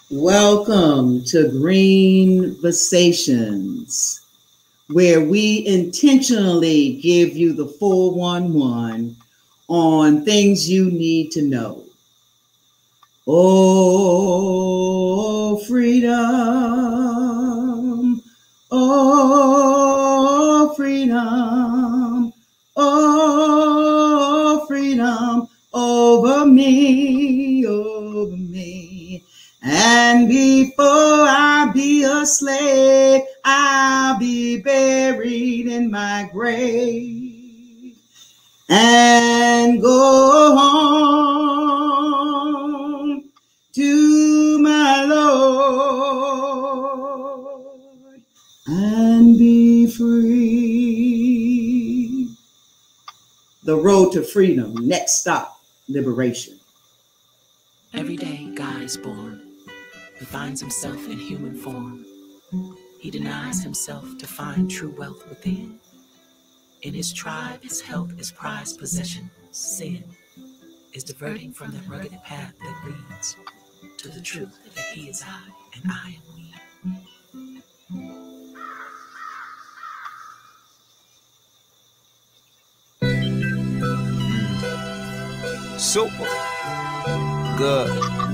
Welcome to Greenversations, where we intentionally give you the 411 on things you need to know. Oh, freedom. Oh, freedom. Oh, freedom over me, over me. And before I be a slave, I'll be buried in my grave and go home to my Lord and be free. The road to freedom. Next stop, liberation. Every day, God is born. He finds himself in human form. He denies himself to find true wealth within. In his tribe, his health is prized possession. Sin is diverting from the rugged path that leads to the truth that he is I and I am we. Super good.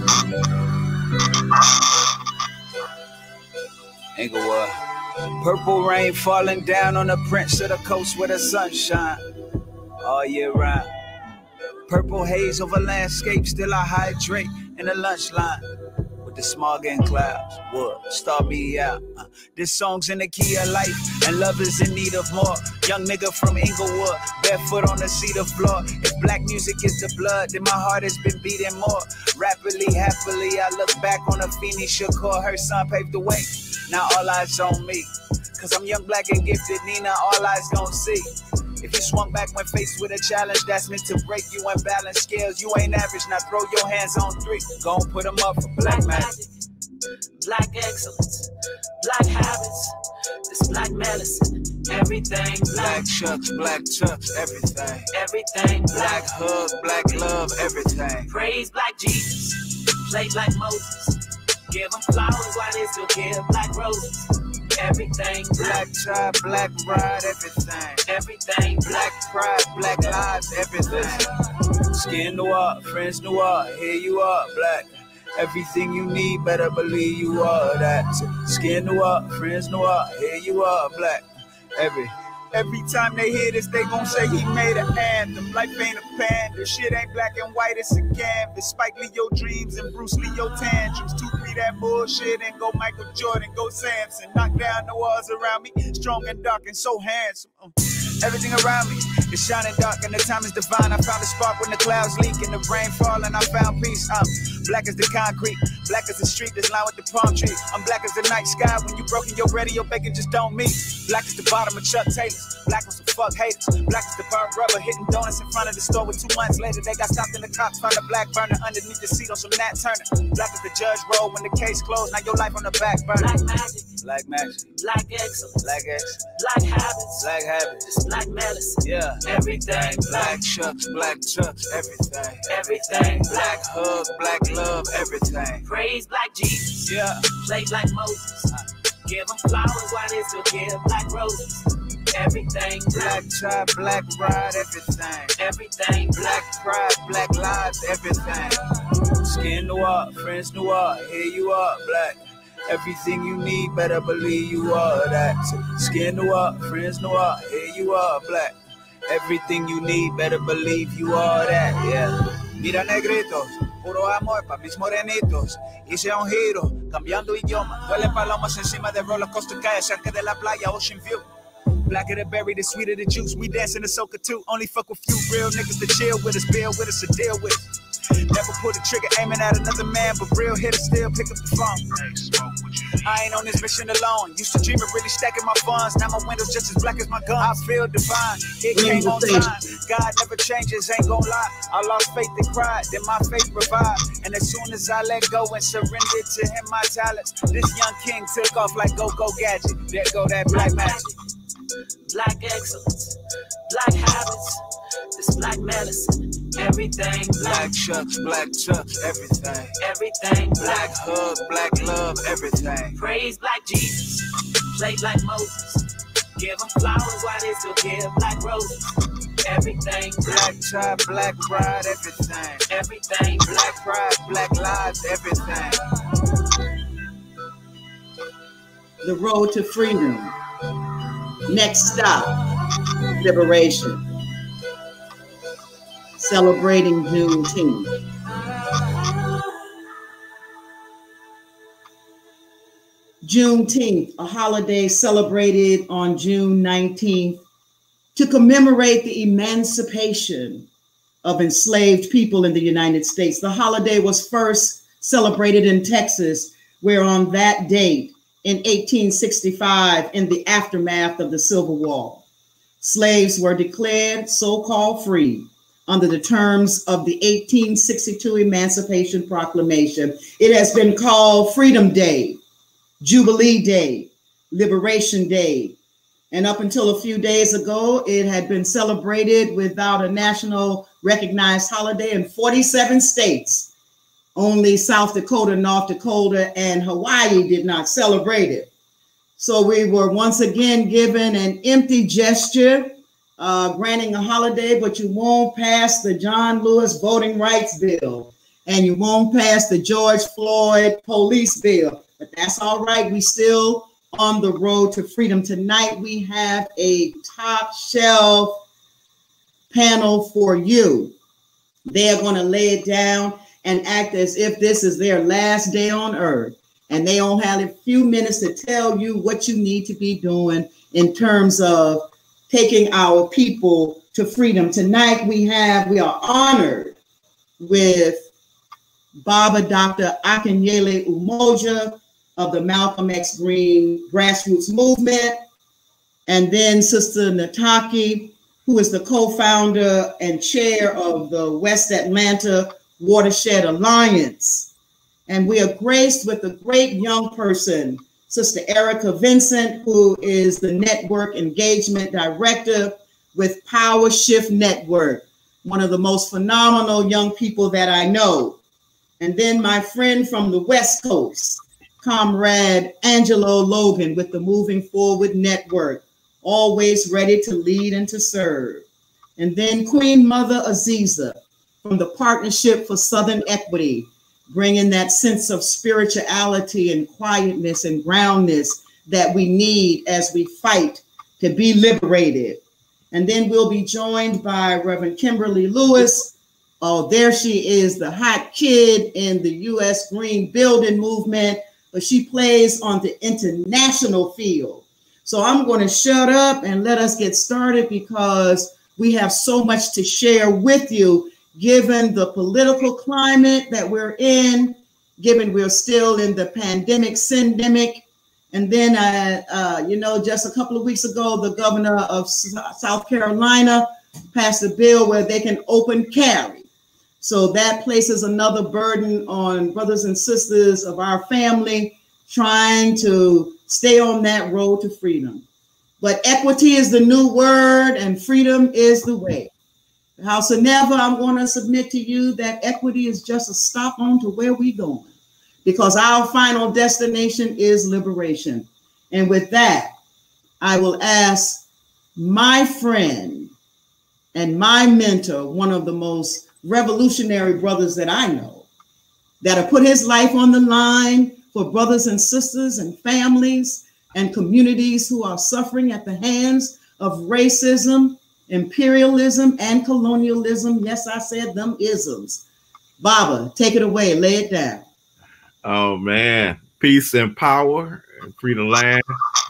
Inglewood. Purple rain falling down on the prince of the coast where the sun shine all year round. Purple haze over landscape, still I hydrate in the lunch line. With the smog and clouds, wood, star me out. This song's in the key of life, and love is in need of more. Young nigga from Inglewood, barefoot on the cedar floor. If black music is the blood, then my heart has been beating more. Rapidly, happily, I look back on a Feeny Shakur. Her son paved the way, now all eyes on me. Cause I'm young, black, and gifted, Nina, all eyes gon' see. If you swung back when faced with a challenge that's meant to break you and balance scales, you ain't average, now throw your hands on 3. Go and put them up for black magic. Black excellence, black habits, this black medicine, everything black chucks, everything. Everything black hug, black love, everything. Praise black Jesus, play black Moses, give them flowers while they still give black roses. Everything black tribe, black bride, everything. Everything black pride, black lives, everything. Skin noir, friends noir, here you are, black. Everything you need, better believe you are that. Skin noir, friends noir, here you are, black. Every time they hear this, they gon' say he made an anthem. Life ain't a panda, shit ain't black and white, it's a canvas. Spike Lee your dreams and Bruce Lee your tantrums. 2-3 that bullshit and go Michael Jordan, go Samson. Knock down the walls around me, strong and dark and so handsome. Everything around me is shining dark and the time is divine. I found a spark when the clouds leak and the rain fall and I found peace. Black as the concrete, black as the street that's lined with the palm trees. I'm black as the night sky when you broken your radio bacon just don't meet. Black as the bottom of Chuck Taylor's, black as the fuck haters. Black as the burnt rubber hitting donuts in front of the store with 2 months later they got stopped in the cops, found a black burner underneath the seat on some Nat Turner. Black as the judge rolled when the case closed, now your life on the back burner. Black magic, black magic, black excellence, black excellence, black habits, black habits, this black medicine, yeah, everything black chucks, everything. Everything black hug, black love, everything. Praise black Jesus, yeah, play black Moses, give them flowers while they still give black roses. Everything black tribe, black bride, everything. Everything black pride, black lives, everything. Skin noir, friends noir, here you are, black. Everything you need, better believe you are that. Skin noir, friends noir, here you are, black. Everything you need, better believe you are that, yeah. Mira negritos, puro amor pa' mis morenitos. Hice un giro, cambiando idioma. Duele palomas encima de roller coaster calle cerca de la playa, Ocean View. Blacker the berry, the sweeter the juice. We dancing the soca too. Only fuck with few real niggas to chill with us, build with us, or deal with us. Never pull the trigger aiming at another man, but real hitters still pick up the phone. I ain't on this mission alone. Used to dream of really stacking my funds. Now my windows just as black as my gun. I feel divine. It came on time. God never changes, ain't gon' lie. I lost faith and cried, then my faith revived. And as soon as I let go and surrendered to him my talents, this young king took off like go-go gadget. There go that black magic. Black excellence, black habits, this black medicine, Everything Black chucks, everything. everything Black hug, black love, everything. Praise black Jesus, play like Moses. Give them flowers while they still give black roses. Everything Black tie, black pride, everything. everything Black pride, black lives, everything. The road to freedom. Next stop, liberation. Celebrating Juneteenth. Juneteenth, a holiday celebrated on June 19th to commemorate the emancipation of enslaved people in the United States. The holiday was first celebrated in Texas, where on that date in 1865, in the aftermath of the Civil War, slaves were declared so-called free under the terms of the 1862 Emancipation Proclamation. It has been called Freedom Day, Jubilee Day, Liberation Day. And up until a few days ago, it had been celebrated without a national recognized holiday in 47 states. Only South Dakota, North Dakota, and Hawaii did not celebrate it. So we were once again given an empty gesture, granting a holiday, but you won't pass the John Lewis Voting Rights Bill, and you won't pass the George Floyd Police Bill. But that's all right. We still on the road to freedom. Tonight, we have a top shelf panel for you. They are going to lay it down and act as if this is their last day on earth. And they only have a few minutes to tell you what you need to be doing in terms of taking our people to freedom. Tonight, we are honored with Baba Dr. Akinyele Umoja of the Malcom X Green Grassroots movement, and then Sister Nataki, who is the co-founder and chair of the West Atlanta Watershed Alliance. And we are graced with a great young person, Sister Eriqah Vincent, who is the Network Engagement Director with Power Shift Network, one of the most phenomenal young people that I know. And then my friend from the West Coast, Comrade Angelo Logan with the Moving Forward Network, always ready to lead and to serve. And then Queen Mother Aziza from the Partnership for Southern Equity, bringing that sense of spirituality and quietness and groundness that we need as we fight to be liberated. And then we'll be joined by Reverend Kimberly Lewis. Oh, there she is, the hot kid in the U.S. Green Building Movement, but she plays on the international field. So I'm going to shut up and let us get started because we have so much to share with you, given the political climate that we're in, given we're still in the pandemic, syndemic. And then, just a couple of weeks ago, the governor of South Carolina passed a bill where they can open carry. So that places another burden on brothers and sisters of our family trying to stay on that road to freedom. But equity is the new word and freedom is the way. Howsoever, I'm going to submit to you that equity is just a stop on to where we're going, because our final destination is liberation. And with that, I will ask my friend and my mentor, one of the most revolutionary brothers that I know, that have put his life on the line for brothers and sisters and families and communities who are suffering at the hands of racism, imperialism, and colonialism. Yes, I said them isms. Baba, take it away, lay it down. Oh man, peace and power and freedom land.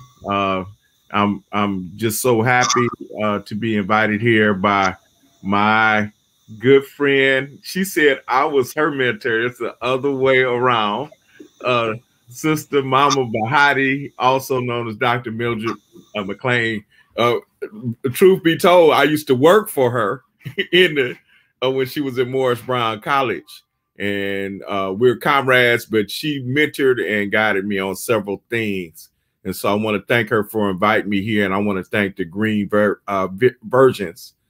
I'm just so happy to be invited here by my good friend. She said I was her mentor. It's the other way around. Sister Mama Bahati, also known as Dr. Mildred McClain. Truth be told, I used to work for her when she was at Morris Brown College, and we're comrades. But she mentored and guided me on several things, and so I want to thank her for inviting me here, and I want to thank the Greenversations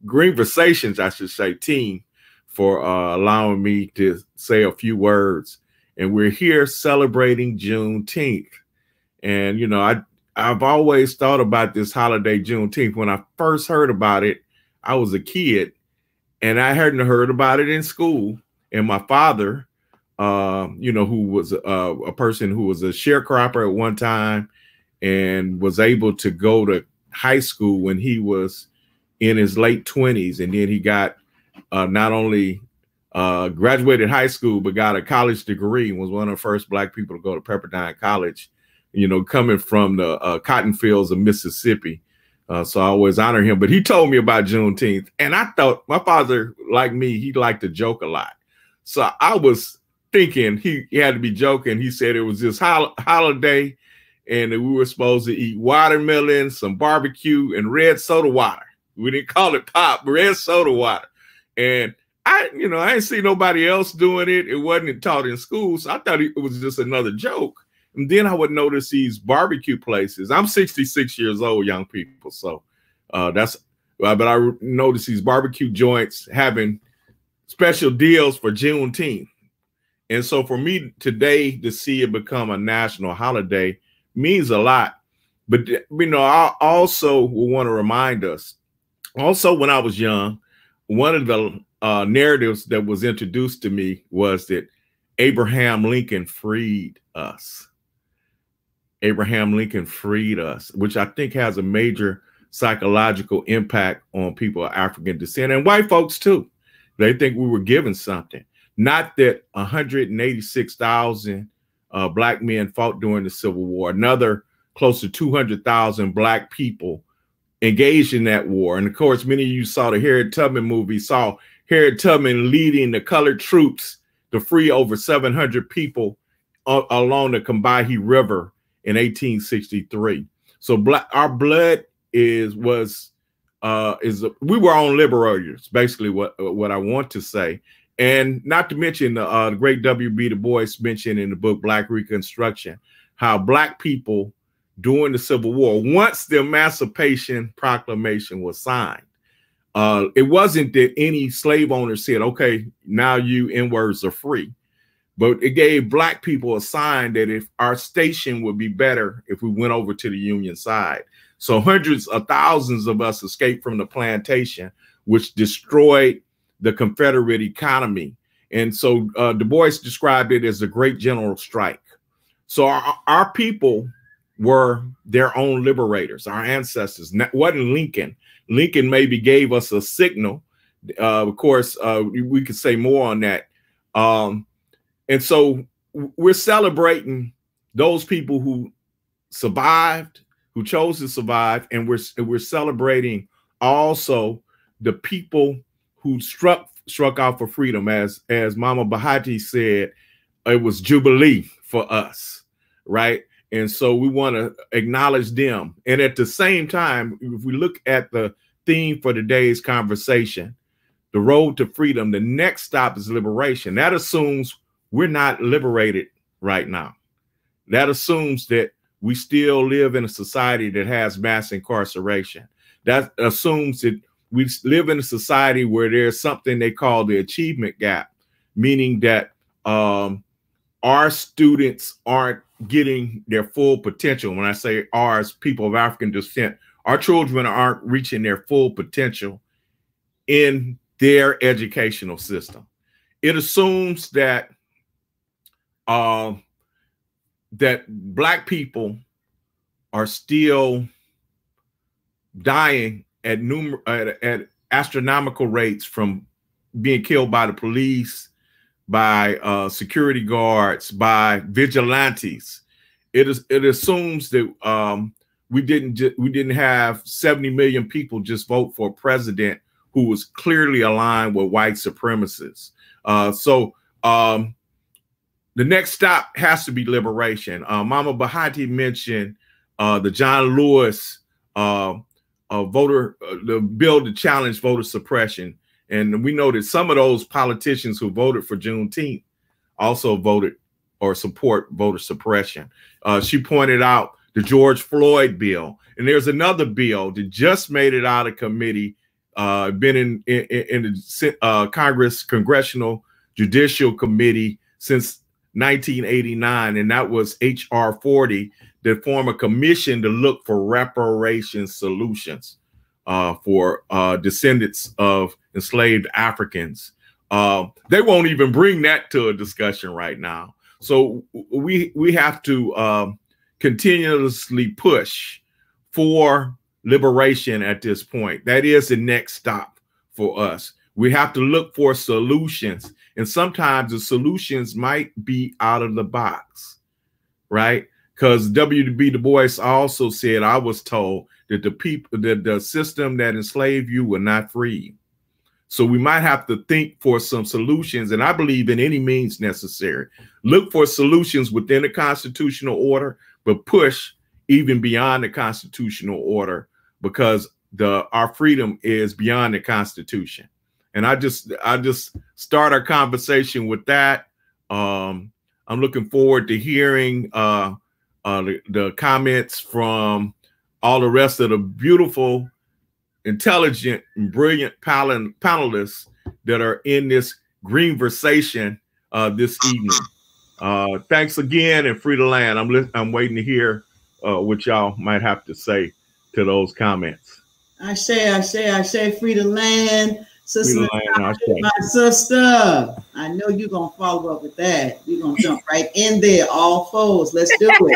Greenversations, I should say, team for allowing me to say a few words. And we're here celebrating Juneteenth. And, you know, I've always thought about this holiday, Juneteenth. When I first heard about it, I was a kid, and I hadn't heard about it in school. And my father, you know, who was a person who was a sharecropper at one time and was able to go to high school when he was in his late 20s. And then he got not only graduated high school, but got a college degree and was one of the first Black people to go to Pepperdine College, you know, coming from the cotton fields of Mississippi. So I always honor him. But he told me about Juneteenth. And I thought, my father, like me, he liked to joke a lot. So I was thinking he had to be joking. He said it was this holiday and that we were supposed to eat watermelon, some barbecue, and red soda water. We didn't call it pop, red soda water. And I didn't see nobody else doing it. It wasn't taught in school. So I thought it was just another joke. And then I would notice these barbecue places. I'm 66 years old, young people. So but I noticed these barbecue joints having special deals for Juneteenth. And so for me today to see it become a national holiday means a lot. But, you know, I also want to remind us, also when I was young, one of the narratives that was introduced to me was that Abraham Lincoln freed us. Abraham Lincoln freed us, which I think has a major psychological impact on people of African descent and white folks too. They think we were given something. Not that 186,000 Black men fought during the Civil War. Another close to 200,000 Black people engaged in that war. And of course, many of you saw the Harriet Tubman movie, saw Harriet Tubman leading the colored troops to free over 700 people along the Combahee River in 1863. So our blood we were on liberators, basically what I want to say. And not to mention the great W.B. Du Bois mentioned in the book Black Reconstruction, how Black people during the Civil War, once the Emancipation Proclamation was signed, it wasn't that any slave owner said, okay, now you N-words are free. But it gave Black people a sign that if our station would be better if we went over to the Union side. So hundreds of thousands of us escaped from the plantation, which destroyed the Confederate economy. And so Du Bois described it as the Great General Strike. So our people were their own liberators, our ancestors. Wasn't Lincoln. Lincoln maybe gave us a signal. Of course, we could say more on that. And so we're celebrating those people who survived, who chose to survive, and we're celebrating also the people who struck out for freedom. As Mama Bahati said, it was Jubilee for us, right? And so we want to acknowledge them. And at the same time, if we look at the theme for today's conversation, the road to freedom, the next stop is liberation. That assumes we're not liberated right now. That assumes that we still live in a society that has mass incarceration. That assumes that we live in a society where there's something they call the achievement gap, meaning that our students aren't getting their full potential. When I say ours, people of African descent, our children aren't reaching their full potential in their educational system. It assumes that that Black people are still dying at astronomical rates from being killed by the police, by security guards, by vigilantes. It assumes that we didn't have 70 million people just vote for a president who was clearly aligned with white supremacists. The next stop has to be liberation. Mama Bahati mentioned the John Lewis the bill to challenge voter suppression. And we know that some of those politicians who voted for Juneteenth also voted or support voter suppression. She pointed out the George Floyd bill. And there's another bill that just made it out of committee been in the Congressional Judicial Committee since 1989, and that was H.R. 40 that formed a commission to look for reparation solutions for descendants of enslaved Africans. They won't even bring that to a discussion right now. So we have to continuously push for liberation at this point. That is the next stop for us. We have to look for solutions. And sometimes the solutions might be out of the box, right? Because W.B. Du Bois also said, I was told that the system that enslaved you will not free you. So we might have to think for some solutions, and I believe in any means necessary. Look for solutions within the constitutional order, but push even beyond the constitutional order, because our freedom is beyond the Constitution. And I just start our conversation with that. I'm looking forward to hearing the comments from all the rest of the beautiful, intelligent, and brilliant panelists that are in this Greenversation this evening. Thanks again, and free the land. I'm waiting to hear what y'all might have to say to those comments. I say, free the land. Sister, my sister, I know you're going to follow up with that. You're going to jump right in there, all foes. Let's do it.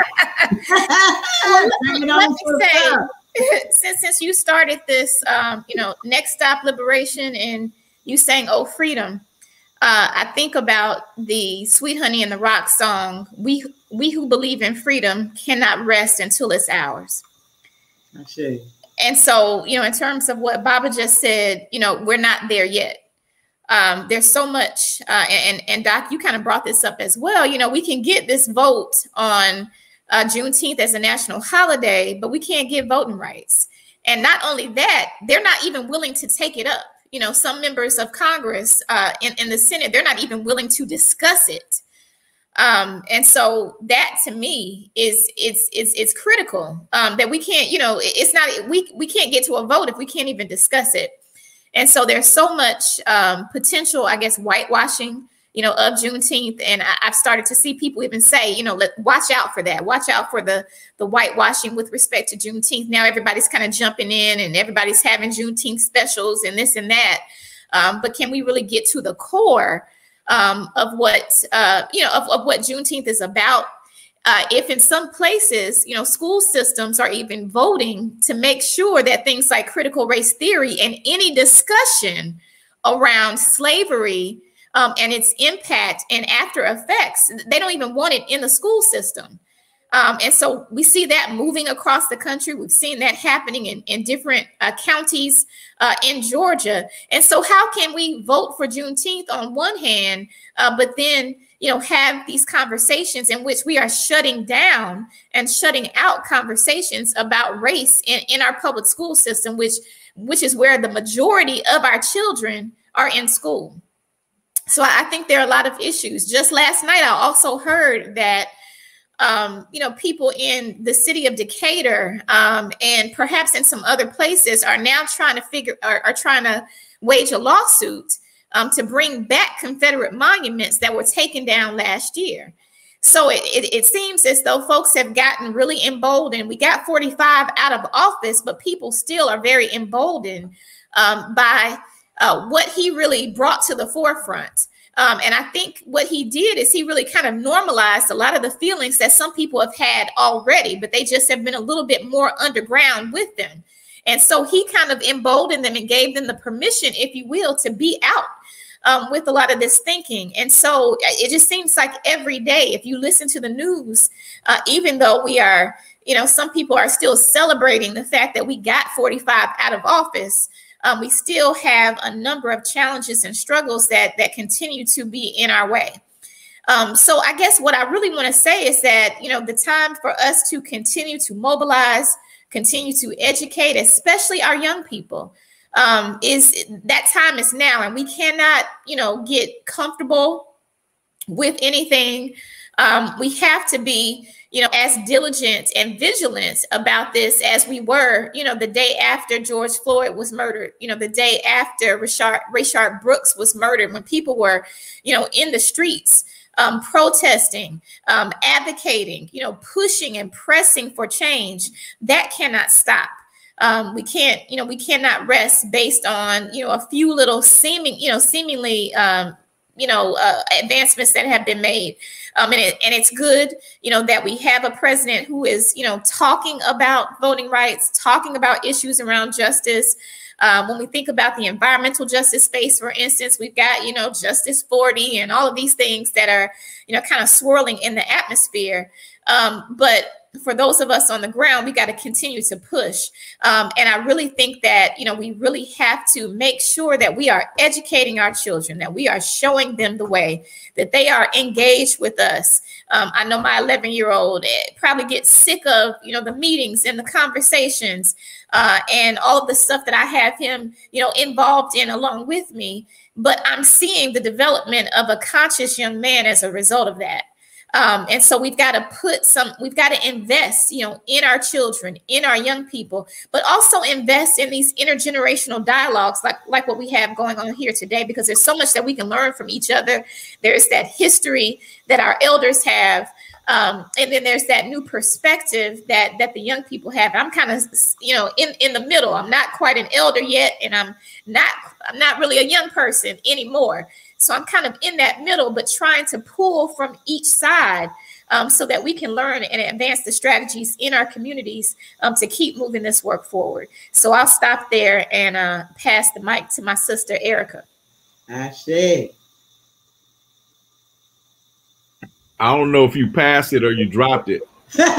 Since you started this, next stop liberation, and you sang "Oh Freedom," I think about the Sweet Honey in the Rock song. We who believe in freedom cannot rest until it's ours. I see. And so, in terms of what Baba just said, we're not there yet. There's so much, and Doc, you kind of brought this up as well. We can get this vote on Juneteenth as a national holiday, but we can't get voting rights. And not only that, they're not even willing to take it up. Some members of Congress in the Senate, they're not even willing to discuss it. And so that to me is critical, that we can't, it's not, we can't get to a vote if we can't even discuss it. And so there's so much potential, I guess, whitewashing, of Juneteenth. And I've started to see people even say, watch out for that. Watch out for the whitewashing with respect to Juneteenth. Now everybody's kind of jumping in and everybody's having Juneteenth specials and this and that. But can we really get to the core of what what Juneteenth is about? If in some places, school systems are even voting to make sure that things like critical race theory and any discussion around slavery and its impact and after effects, they don't even want it in the school system. And so we see that moving across the country. We've seen that happening in different counties in Georgia. And so how can we vote for Juneteenth on one hand, but then, have these conversations in which we are shutting down and shutting out conversations about race in our public school system, which is where the majority of our children are in school. So I think there are a lot of issues. Just last night, I also heard that people in the city of Decatur and perhaps in some other places are now trying to wage a lawsuit to bring back Confederate monuments that were taken down last year. So it seems as though folks have gotten really emboldened. We got 45 out of office, but people still are very emboldened by what he really brought to the forefront. And I think what he did is he really kind of normalized a lot of the feelings that some people have had already, but they just have been a little bit more underground with them. And so he kind of emboldened them and gave them the permission, if you will, to be out with a lot of this thinking. And so it just seems like every day, if you listen to the news, even though we are, some people are still celebrating the fact that we got 45 out of office, we still have a number of challenges and struggles that continue to be in our way. So I guess what I really want to say is that, the time for us to continue to mobilize, continue to educate, especially our young people, is that time is now. And we cannot, get comfortable with anything We have to be, as diligent and vigilant about this as we were, the day after George Floyd was murdered, the day after Rayshard Brooks was murdered, when people were, in the streets, protesting, advocating, pushing and pressing for change. That cannot stop. We cannot rest based on, a few little seemingly, advancements that have been made. And it's good, that we have a president who is, talking about voting rights, talking about issues around justice. When we think about the environmental justice space, for instance, we've got, Justice 40 and all of these things that are, kind of swirling in the atmosphere. But for those of us on the ground, we got to continue to push. And I really think that, we really have to make sure that we are educating our children, that we are showing them the way, that they are engaged with us. I know my 11-year-old probably gets sick of, the meetings and the conversations and all of the stuff that I have him, involved in along with me. But I'm seeing the development of a conscious young man as a result of that. And so we've got to invest, in our children, in our young people, but also invest in these intergenerational dialogues like what we have going on here today, because there's so much that we can learn from each other. There's that history that our elders have. And then there's that new perspective that the young people have. I'm kind of, in the middle. I'm not quite an elder yet, and I'm not really a young person anymore. So I'm kind of in that middle, but trying to pull from each side so that we can learn and advance the strategies in our communities to keep moving this work forward. So I'll stop there and pass the mic to my sister, Eriqah. Ashe. I don't know if you passed it or you dropped it.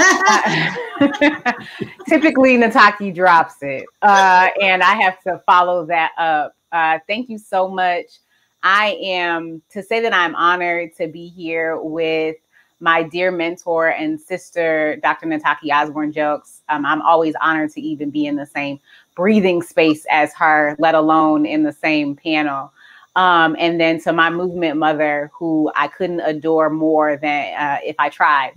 Typically, Nataki drops it, and I have to follow that up. Thank you so much. To say that I'm honored to be here with my dear mentor and sister, Dr. Nataki Osburn Jelks. I'm always honored to even be in the same breathing space as her, let alone in the same panel. And then to my movement mother, who I couldn't adore more than if I tried,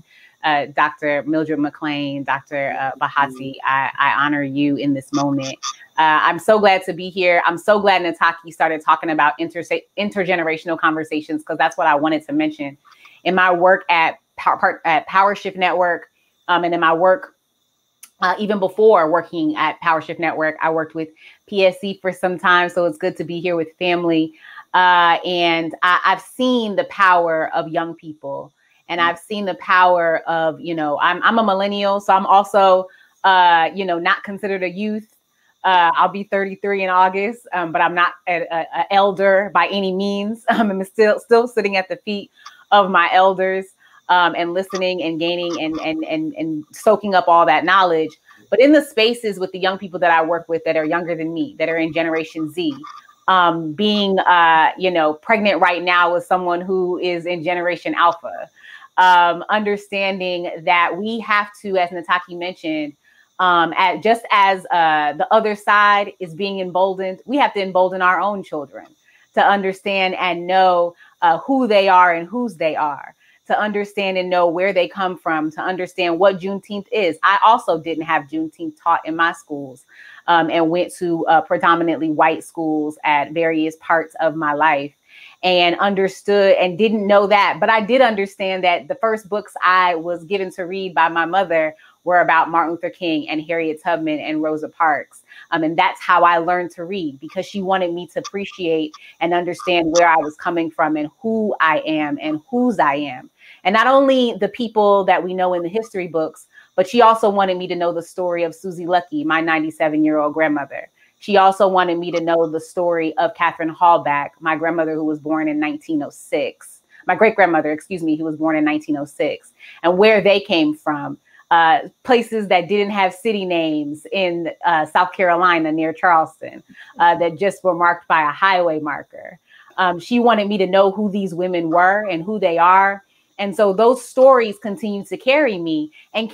Dr. Mildred McClain, Dr. Bahati, I honor you in this moment. I'm so glad to be here. I'm so glad Nataki started talking about intergenerational conversations, because that's what I wanted to mention. In my work at Power Shift Network, and in my work, even before working at Power Shift Network, I worked with PSC for some time. So it's good to be here with family. And I've seen the power of young people. And I've seen the power of, I'm a millennial, so I'm also, not considered a youth. I'll be 33 in August, but I'm not an elder by any means. I'm still sitting at the feet of my elders and listening and gaining and soaking up all that knowledge. But in the spaces with the young people that I work with that are younger than me, that are in Generation Z, being, pregnant right now with someone who is in Generation Alpha, understanding that we have to, as Nataki mentioned, just as the other side is being emboldened, we have to embolden our own children to understand and know who they are and whose they are, to understand and know where they come from, to understand what Juneteenth is. I also didn't have Juneteenth taught in my schools and went to predominantly white schools at various parts of my life, and understood and didn't know that. But I did understand that the first books I was given to read by my mother were about Martin Luther King and Harriet Tubman and Rosa Parks. And that's how I learned to read, because she wanted me to appreciate and understand where I was coming from and who I am and whose I am. And not only the people that we know in the history books, but she also wanted me to know the story of Susie Lucky, my 97-year-old grandmother. She also wanted me to know the story of Catherine Hallback, my grandmother who was born in 1906. My great-grandmother, who was born in 1906, and where they came from. Places that didn't have city names in South Carolina near Charleston, that just were marked by a highway marker. She wanted me to know who these women were and who they are. And so those stories continue to carry me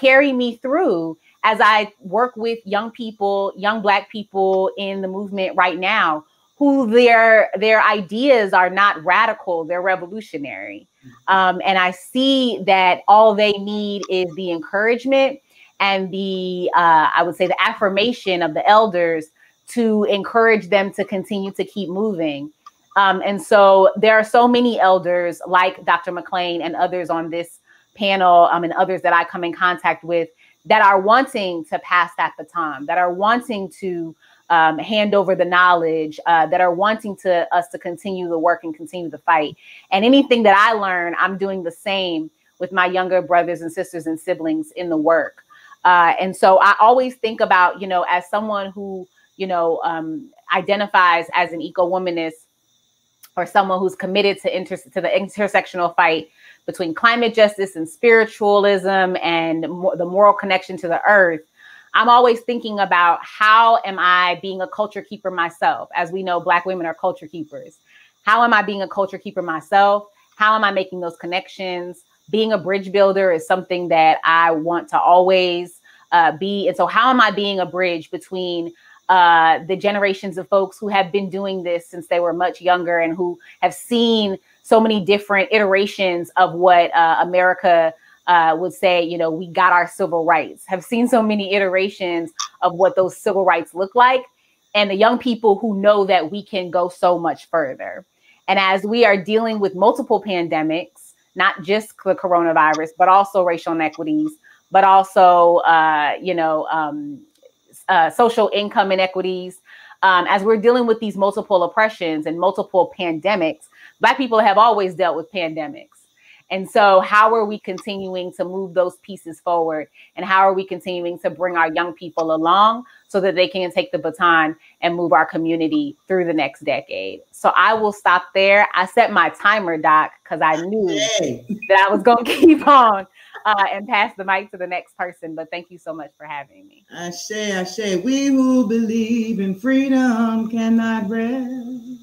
through as I work with young people, young Black people in the movement right now, who their ideas are not radical, they're revolutionary. And I see that all they need is the encouragement and the, I would say, the affirmation of the elders to encourage them to continue to keep moving. And so there are so many elders like Dr. McClain and others on this panel, and others that I come in contact with, that are wanting to pass that baton, that are wanting to hand over the knowledge, that are wanting us to continue the work and continue the fight. And anything that I learn, I'm doing the same with my younger brothers and sisters and siblings in the work. And so I always think about, as someone who, identifies as an eco-womanist, or someone who's committed to the intersectional fight between climate justice and spiritualism and the moral connection to the earth, I'm always thinking about, how am I being a culture keeper myself? As we know, Black women are culture keepers. How am I being a culture keeper myself? How am I making those connections? Being a bridge builder is something that I want to always be. And so how am I being a bridge between the generations of folks who have been doing this since they were much younger and who have seen so many different iterations of what America would say, we got our civil rights, have seen so many iterations of what those civil rights look like, and the young people who know that we can go so much further. And as we are dealing with multiple pandemics, not just the coronavirus, but also racial inequities, but also, social income inequities, as we're dealing with these multiple oppressions and multiple pandemics, Black people have always dealt with pandemics. And so how are we continuing to move those pieces forward? And how are we continuing to bring our young people along so that they can take the baton and move our community through the next decade? So I will stop there. I set my timer, Doc, because I knew that I was going to keep on and pass the mic to the next person. But thank you so much for having me. Ashe, ashe. We who believe in freedom cannot rest.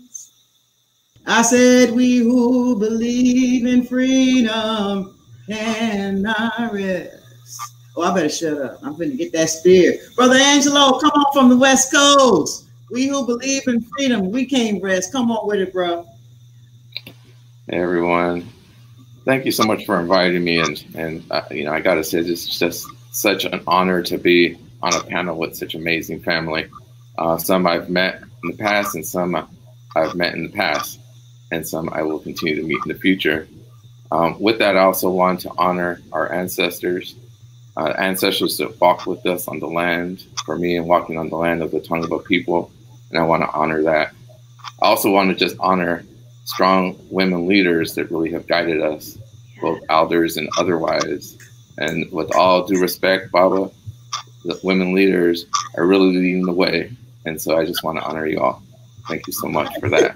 I said, we who believe in freedom cannot rest. Oh, I better shut up. I'm going to get that spirit. Brother Angelo, come on from the West Coast. We who believe in freedom, we can't rest. Come on with it, bro. Hey, everyone. Thank you so much for inviting me. And I got to say, it's just such an honor to be on a panel with such amazing family. Some I've met in the past, and some I've met in the past, and some I will continue to meet in the future. With that, I also want to honor our ancestors that walked with us on the land. For me, and walking on the land of the Tongva people, and I want to honor that. I also want to just honor strong women leaders that really have guided us, both elders and otherwise. And with all due respect, Baba, the women leaders are really leading the way. And so I just want to honor you all. Thank you so much for that.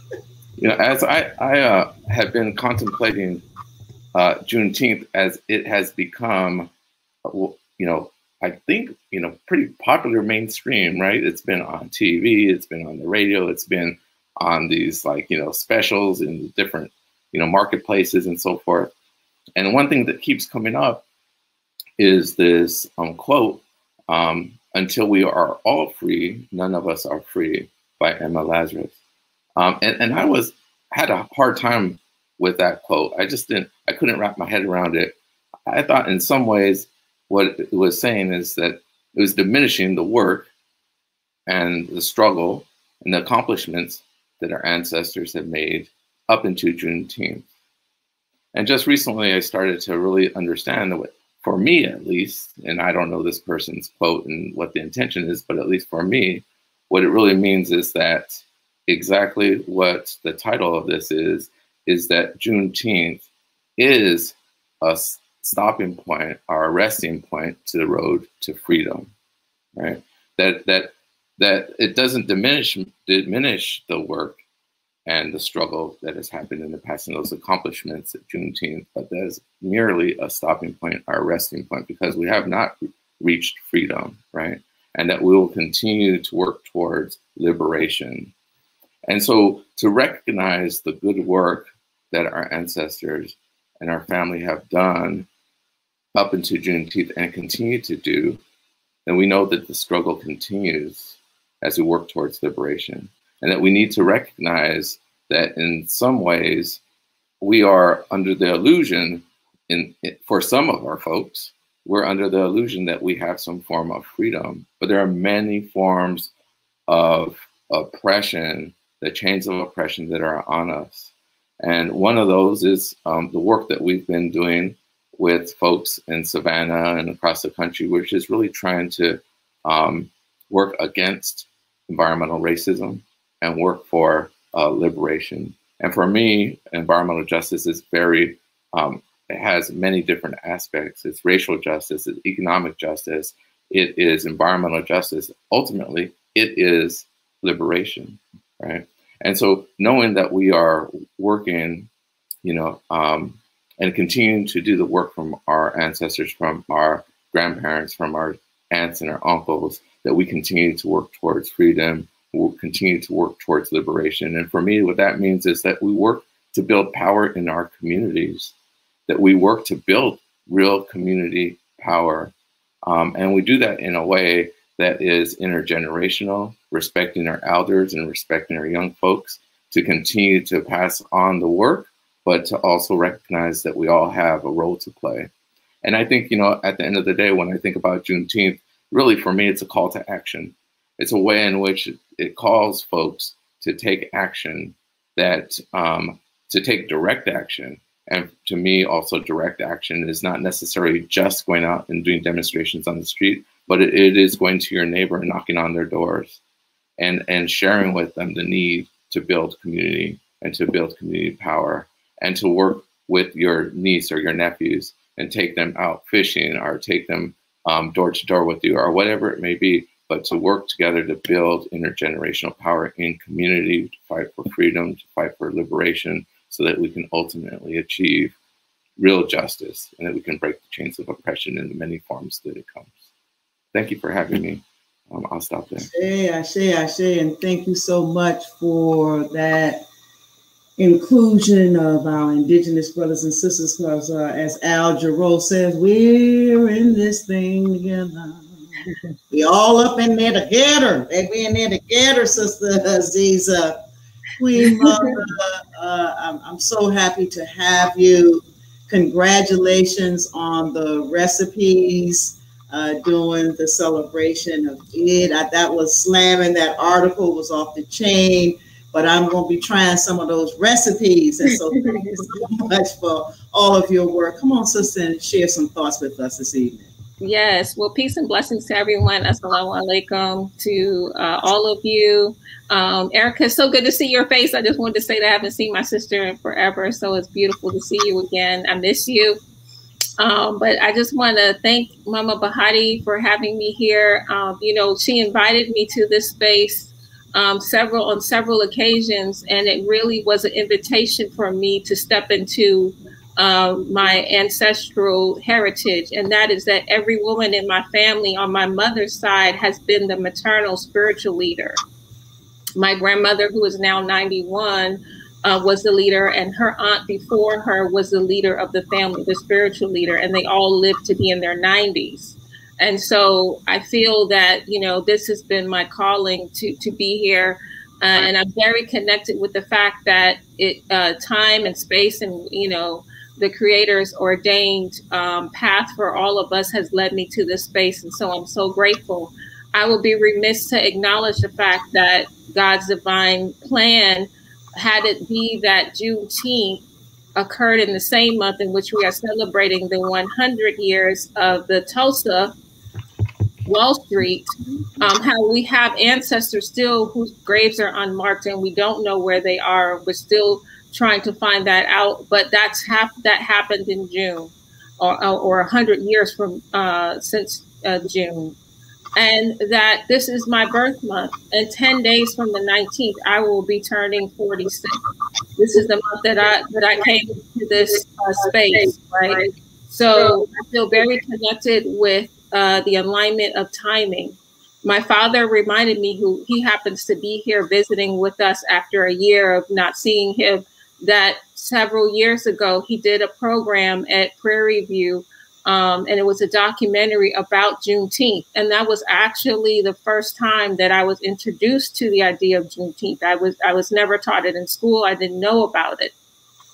As I have been contemplating Juneteenth, as it has become, I think, pretty popular mainstream, right? It's been on TV, it's been on the radio, it's been on these specials in different, marketplaces and so forth. And one thing that keeps coming up is this quote, "Until we are all free, none of us are free," by Emma Lazarus. And I had a hard time with that quote. I couldn't wrap my head around it. I thought in some ways what it was saying is that it was diminishing the work and the struggle and the accomplishments that our ancestors have made up into Juneteenth. And just recently, I started to really understand that, for me at least, and I don't know this person's quote and what the intention is, but at least for me, what it really means is that exactly what the title of this is that Juneteenth is a stopping point or a resting point to the road to freedom, right? That it doesn't diminish the work and the struggle that has happened in the past and those accomplishments at Juneteenth, but that is merely a stopping point or a resting point, because we have not reached freedom, right? And that we will continue to work towards liberation. And so to recognize the good work that our ancestors and our family have done up into Juneteenth and continue to do, then we know that the struggle continues as we work towards liberation. And that we need to recognize that in some ways, we are under the illusion, for some of our folks, we're under the illusion that we have some form of freedom, but there are many forms of oppression, the chains of oppression that are on us. And one of those is the work that we've been doing with folks in Savannah and across the country, which is really trying to work against environmental racism and work for liberation. And for me, environmental justice is very, it has many different aspects. It's racial justice, it's economic justice, it is environmental justice. Ultimately, it is liberation, right? And so knowing that we are working, and continuing to do the work from our ancestors, from our grandparents, from our aunts and our uncles, that we continue to work towards freedom, we'll continue to work towards liberation. And for me, what that means is that we work to build power in our communities, that we work to build real community power. And we do that in a way that is intergenerational, respecting our elders and respecting our young folks, to continue to pass on the work, but to also recognize that we all have a role to play. And I think, at the end of the day, when I think about Juneteenth, really for me, it's a call to action. It's a way in which it calls folks to take action, that to take direct action. And to me, also direct action is not necessarily just going out and doing demonstrations on the street, but it is going to your neighbor and knocking on their doors and sharing with them the need to build community and to build community power, and to work with your niece or your nephews and take them out fishing or take them door to door with you or whatever it may be, but to work together to build intergenerational power in community, to fight for freedom, to fight for liberation, so that we can ultimately achieve real justice and that we can break the chains of oppression in the many forms that it comes. Thank you for having me. I'll stop there. Ashe, and thank you so much for that inclusion of our Indigenous brothers and sisters, because as Al Jarreau says, we're in this thing together. We all up in there together. We in there together, Sister Aziza. Queen Mother, I'm so happy to have you. Congratulations on the recipes during the celebration of Eid. That was slamming. That article was off the chain, but I'm going to be trying some of those recipes. And so thank you so much for all of your work. Come on, sister, and share some thoughts with us this evening. Yes, well, peace and blessings to everyone. Assalamu alaikum to all of you. Eriqah, it's so good to see your face. I just wanted to say that I haven't seen my sister in forever, so it's beautiful to see you again. I miss you. But I just want to thank Mama Bahati for having me here. She invited me to this space on several occasions, and it really was an invitation for me to step into my ancestral heritage, and that is that every woman in my family on my mother's side has been the maternal spiritual leader. My grandmother, who is now 91, was the leader, and her aunt before her was the leader of the family, the spiritual leader, and they all lived to be in their 90s. And so I feel that, this has been my calling to be here. And I'm very connected with the fact that time and space and, the Creator's ordained path for all of us has led me to this space. And so I'm so grateful. I will be remiss to acknowledge the fact that God's divine plan had it be that Juneteenth occurred in the same month in which we are celebrating the 100 years of the Tulsa Wall Street, how we have ancestors still whose graves are unmarked and we don't know where they are. We're still trying to find that out, but that happened in June, or 100 years from since June, and that this is my birth month. And 10 days from the 19th, I will be turning 46. This is the month that I came to this space, right? So I feel very connected with the alignment of timing. My father reminded me, who he happens to be here visiting with us after a year of not seeing him, that several years ago he did a program at Prairie View, and it was a documentary about Juneteenth. And that was actually the first time that I was introduced to the idea of Juneteenth. I was never taught it in school. I didn't know about it.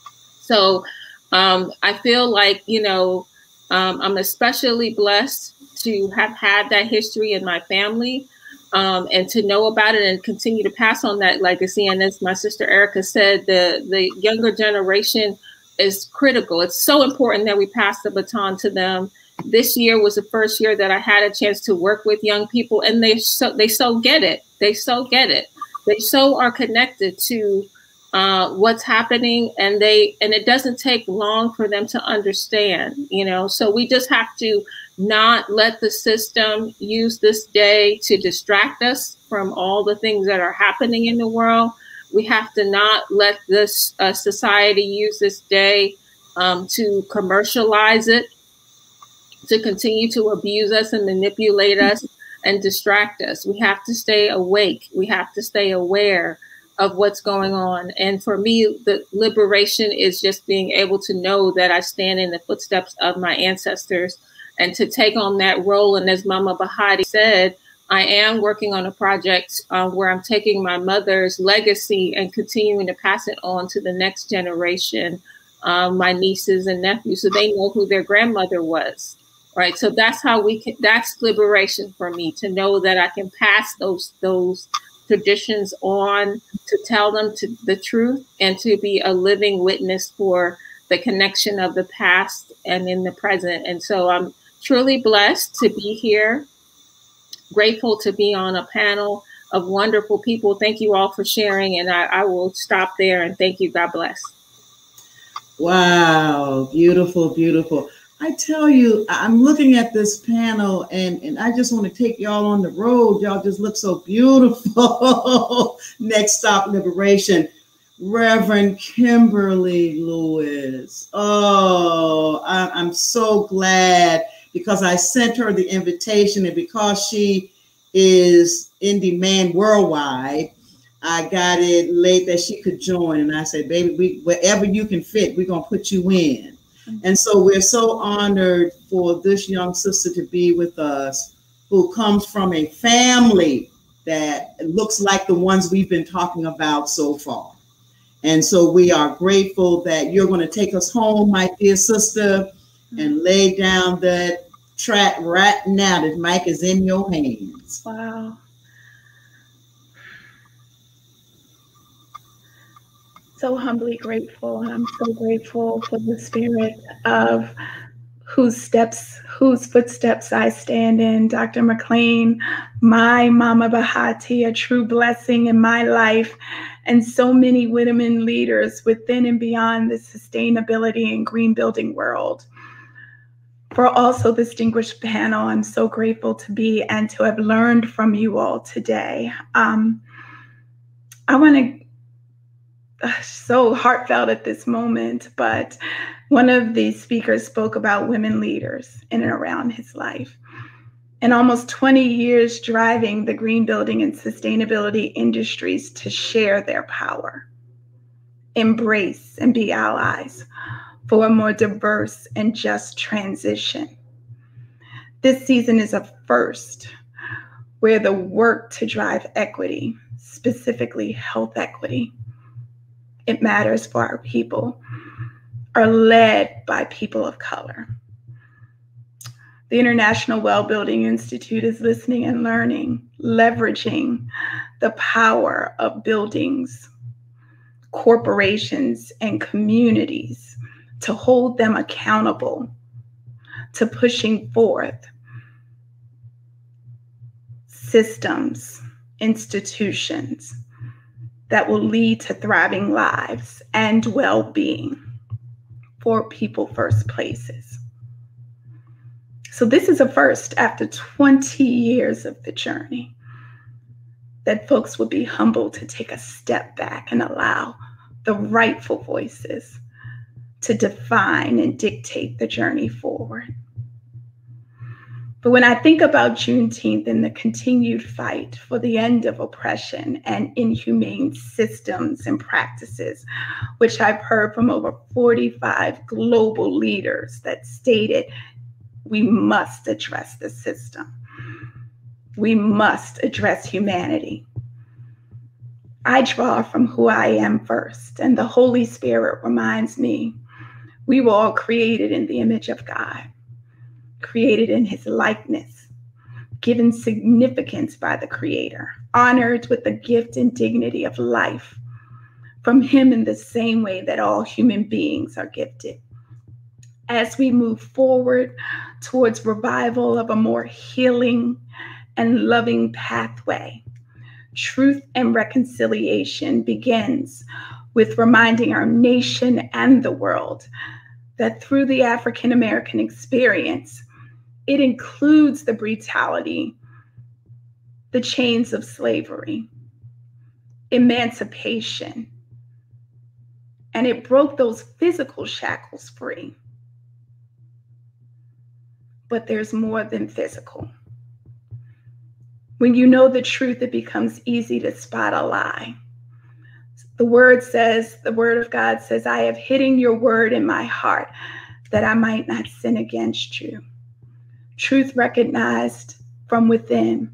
So I feel like, you know, I'm especially blessed to have had that history in my family, and to know about it and continue to pass on that legacy. And as my sister Eriqah said, the younger generation is critical. It's so important that we pass the baton to them. This year was the first year that I had a chance to work with young people, and they so get it. They so get it. They so are connected to what's happening, and it doesn't take long for them to understand, you know. So we just have to not let the system use this day to distract us from all the things that are happening in the world. We have to not let this society use this day to commercialize it, to continue to abuse us and manipulate us and distract us. We have to stay awake. We have to stay aware of what's going on. And for me, the liberation is just being able to know that I stand in the footsteps of my ancestors and to take on that role. And as Mama Bahati said, I am working on a project where I'm taking my mother's legacy and continuing to pass it on to the next generation, my nieces and nephews, so they know who their grandmother was, right? So that's how that's liberation for me, to know that I can pass those traditions on, to tell them the truth, and to be a living witness for the connection of the past and in the present. And so I'm truly blessed to be here, grateful to be on a panel of wonderful people. Thank you all for sharing, and I will stop there, and thank you. God bless. Wow, beautiful, beautiful. I tell you, I'm looking at this panel, and I just want to take y'all on the road. Y'all just look so beautiful. Next stop, liberation. Reverend Kimberly Lewis. Oh, I'm so glad, because I sent her the invitation, and because she is in demand worldwide, I got it late that she could join. And I said, baby, wherever you can fit, we're going to put you in. And so we're so honored for this young sister to be with us, who comes from a family that looks like the ones we've been talking about so far. And so we are grateful that you're going to take us home, my dear sister, and lay down that track right now. The mic is in your hands. Wow. So humbly grateful. I'm so grateful for the spirit of whose footsteps I stand in. Dr. McClain, my Mama Bahati, a true blessing in my life, and so many women leaders within and beyond the sustainability and green building world. For also the distinguished panel, I'm so grateful to be and to have learned from you all today. I want to, so heartfelt at this moment, but one of the speakers spoke about women leaders in and around his life. And almost 20 years driving the green building and sustainability industries to share their power, embrace and be allies for a more diverse and just transition. This season is a first, where the work to drive equity, specifically health equity, it matters for our people, are led by people of color. The International Well Building Institute is listening and learning, leveraging the power of buildings, corporations, and communities to hold them accountable to pushing forth systems, institutions that will lead to thriving lives and well-being for people first places. So this is a first after 20 years of the journey, that folks would be humble to take a step back and allow the rightful voices to define and dictate the journey forward. But when I think about Juneteenth and the continued fight for the end of oppression and inhumane systems and practices, which I've heard from over 45 global leaders that stated, we must address the system. We must address humanity. I draw from who I am first, and the Holy Spirit reminds me we were all created in the image of God, created in his likeness, given significance by the Creator, honored with the gift and dignity of life from him in the same way that all human beings are gifted. As we move forward towards revival of a more healing and loving pathway, truth and reconciliation begins with reminding our nation and the world that through the African American experience, it includes the brutality, the chains of slavery, emancipation, and it broke those physical shackles free. But there's more than physical. When you know the truth, it becomes easy to spot a lie. The word of God says, I have hidden your word in my heart that I might not sin against you. Truth recognized from within.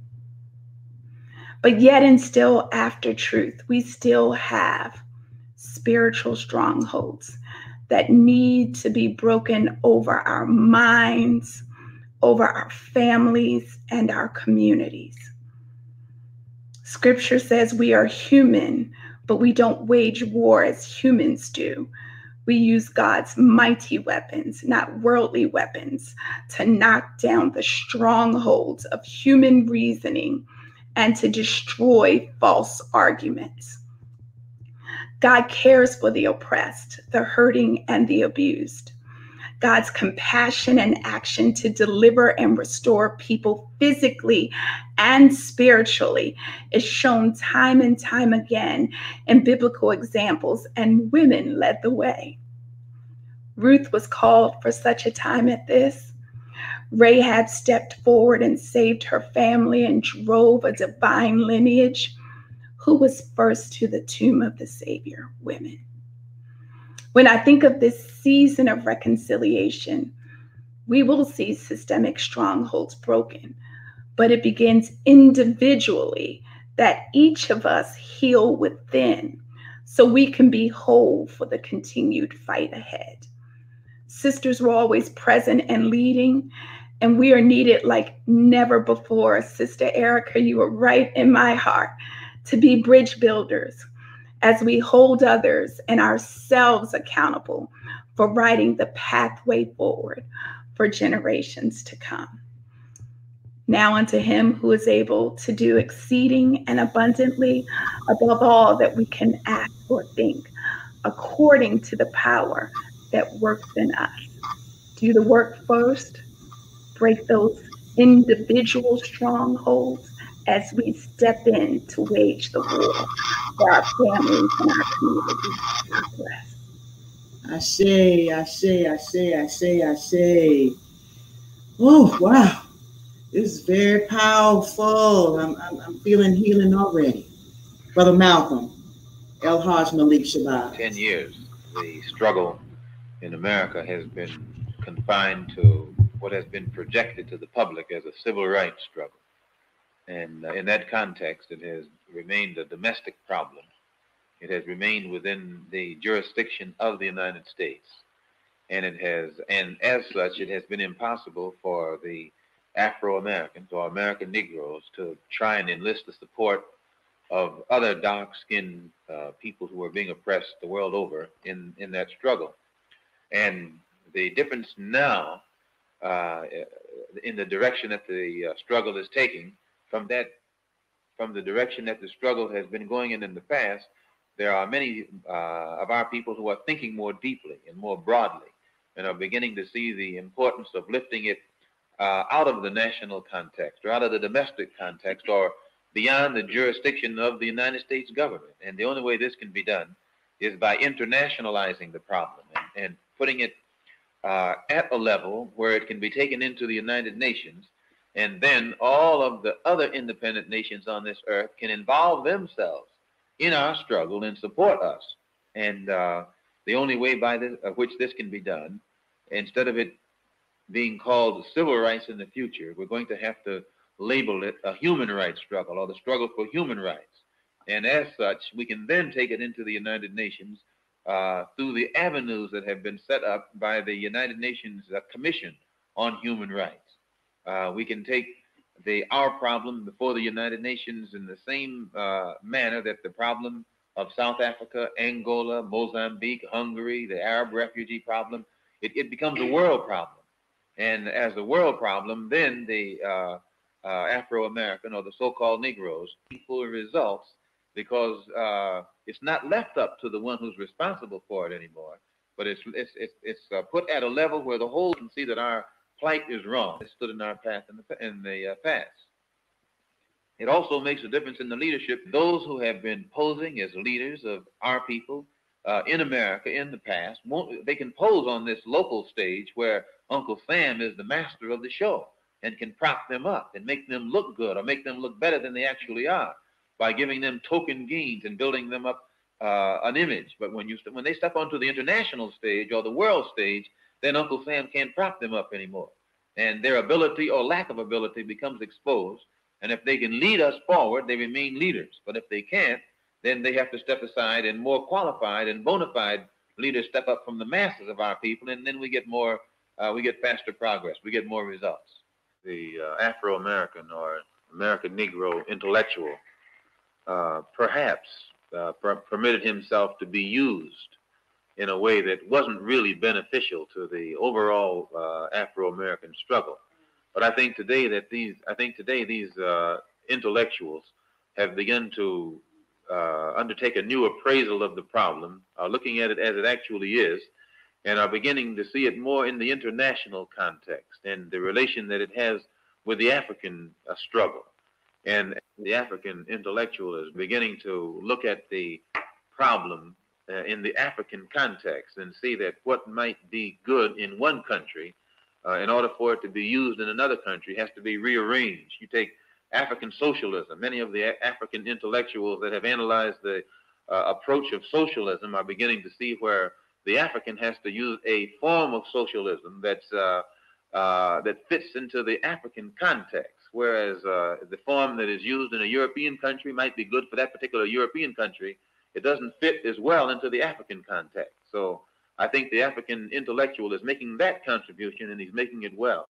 But yet and still after truth, we still have spiritual strongholds that need to be broken over our minds, over our families, and our communities. Scripture says we are human, but we don't wage war as humans do. We use God's mighty weapons, not worldly weapons, to knock down the strongholds of human reasoning and to destroy false arguments. God cares for the oppressed, the hurting, and the abused. God's compassion and action to deliver and restore people physically and spiritually is shown time and time again in biblical examples, and women led the way. Ruth was called for such a time as this. Rahab stepped forward and saved her family and drove a divine lineage. Who was first to the tomb of the Savior? Women. When I think of this season of reconciliation, we will see systemic strongholds broken, but it begins individually, that each of us heal within so we can be whole for the continued fight ahead. Sisters were always present and leading, and we are needed like never before. Sister Eriqah, you were right in my heart to be bridge builders as we hold others and ourselves accountable for writing the pathway forward for generations to come. Now unto him who is able to do exceeding and abundantly above all that we can ask or think, according to the power that works in us. Do the work first, break those individual strongholds as we step in to wage the war for our families and our communities. God bless. Ashe, ashe, ashe, ashe, ashe. Oh, wow. This is very powerful. I'm feeling healing already. Brother Malcolm, El Hajj Malik Shabazz. 10 years, the struggle in America has been confined to what has been projected to the public as a civil rights struggle. And in that context, it has remained a domestic problem. It has remained within the jurisdiction of the United States. And as such, it has been impossible for the Afro-Americans or American Negroes to try and enlist the support of other dark-skinned people who are being oppressed the world over in that struggle. And the difference now in the direction that the struggle is taking from the direction that the struggle has been going in the past, there are many of our people who are thinking more deeply and more broadly and are beginning to see the importance of lifting it out of the national context or out of the domestic context or beyond the jurisdiction of the United States government. And the only way this can be done is by internationalizing the problem and putting it at a level where it can be taken into the United Nations, and then all of the other independent nations on this earth can involve themselves in our struggle and support us. And the only way by which this can be done, instead of it being called civil rights in the future, we're going to have to label it a human rights struggle or the struggle for human rights. And as such, we can then take it into the United Nations through the avenues that have been set up by the United Nations Commission on Human Rights. We can take our problem before the United Nations in the same manner that the problem of South Africa, Angola, Mozambique, Hungary, the Arab refugee problem, it becomes a world problem. And as a world problem, then the Afro-American or the so-called Negroes equal results, because it's not left up to the one who's responsible for it anymore, but it's put at a level where the whole can see that our plight is wrong. It stood in our path in the past. It also makes a difference in the leadership. Those who have been posing as leaders of our people in America in the past, they can pose on this local stage where Uncle Sam is the master of the show and can prop them up and make them look good or make them look better than they actually are by giving them token gains and building them up an image. But when they step onto the international stage or the world stage, then Uncle Sam can't prop them up anymore. And their ability or lack of ability becomes exposed. And if they can lead us forward, they remain leaders. But if they can't, then they have to step aside, and more qualified and bona fide leaders step up from the masses of our people, and then we get faster progress. We get more results. The Afro-American or American Negro intellectual perhaps permitted himself to be used in a way that wasn't really beneficial to the overall Afro-American struggle. But I think today these intellectuals have begun to undertake a new appraisal of the problem, looking at it as it actually is, and are beginning to see it more in the international context and the relation that it has with the African struggle. And the African intellectual is beginning to look at the problem in the African context and see that what might be good in one country, in order for it to be used in another country, has to be rearranged. You take African socialism. Many of the African intellectuals that have analyzed the approach of socialism are beginning to see where the African has to use a form of socialism that fits into the African context, whereas the form that is used in a European country might be good for that particular European country. It doesn't fit as well into the African context. So I think the African intellectual is making that contribution, and he's making it well.